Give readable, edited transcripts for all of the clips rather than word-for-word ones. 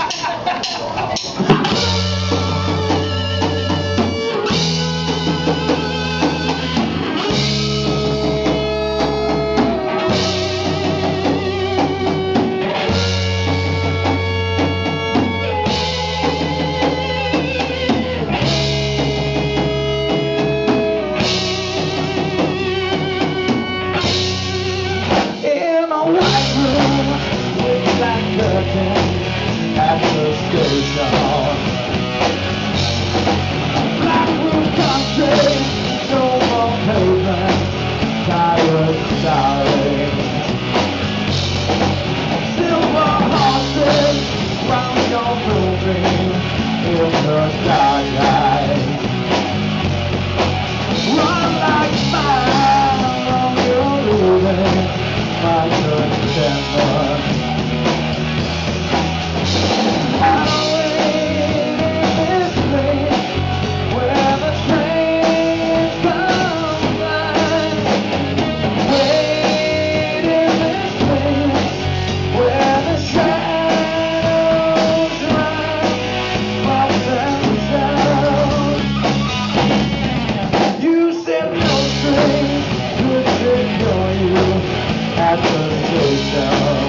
At the station, Blackwood country, no more pavement, tired, sorry. Silver horses round your building in the starlight. Run like mine on your leaving, my September. At the station,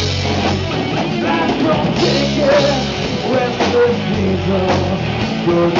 back from ticket, restless diesel, good